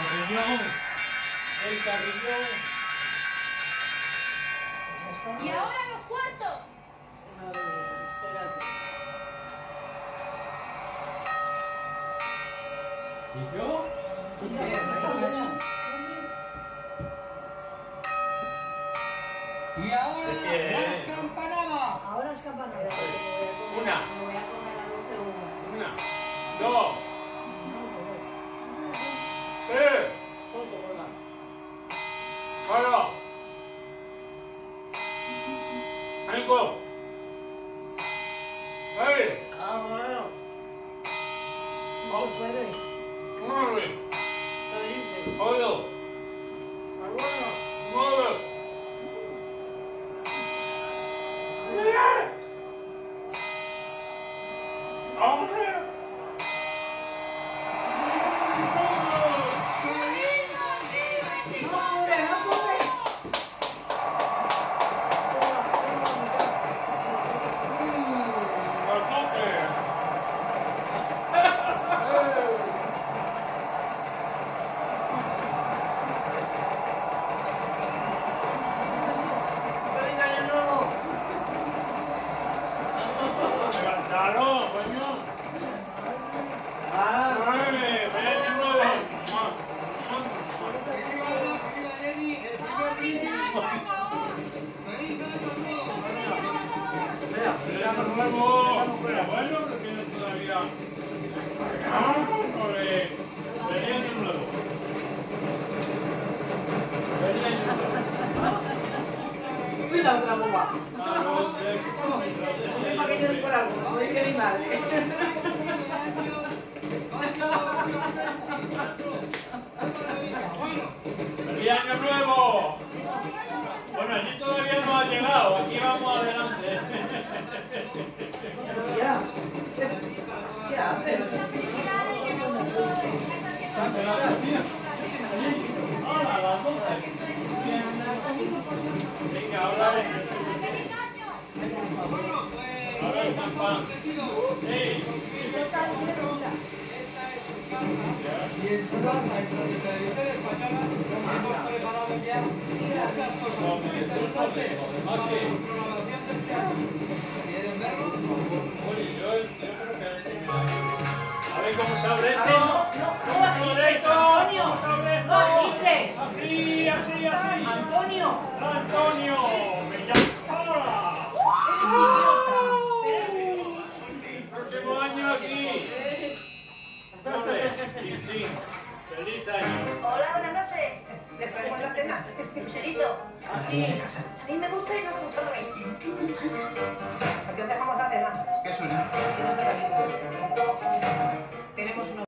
Carrillón. El carrillón. Y ahora los cuartos. A ver, espérate. ¿Y yo? Y ahora las campanadas. Ahora es campanada. Una. Me voy a comer a 12 uvas. Una, dos, tres, cuatro, cinco, seis, Ah, bueno. No se puede. nueve, Lo dice. ocho, Ah, bueno. nueve, diez, once. ¡Feliz año nuevo! Levántalo, coño. Ah, Nueve, ven de nuevo. Querida Ana, querida Jenny, el primer brindis. ¡Feliz año nuevo! mira, Feliz año nuevo. Pero bueno, que tienes todavía. Ole. Feliz año nuevo. Feliz año nuevo. mira otra boba. Claro, Es para que yo por algo, como dice mi madre. ¡Feliz año nuevo! Bueno, allí todavía no ha llegado, aquí vamos adelante. Ya. ¿Qué haces? Hola, las 12. Venga, ahora ven. Bueno, pues Ahora el champán. Sí. esta es su casa. Y en su casa, en la televisión española, hemos preparado ya muchas cosas muy interesantes para la programación de este año. ¿Quieren verlo? Oye, yo creo que... A ver cómo se abre esto. No agites, Antonio. ¿Cómo se abre esto? No agites. Así, así, así. Antonio. Antonio, me llamo. ¡Hola! Próximo año aquí. Ole, chin, chin. Feliz año. Hola, buenas noches. ¿Le traemos la cena? Lucerito. Aquí. A mí me gusta y no me gusta lo mismo. ¿A qué os dejamos la cena?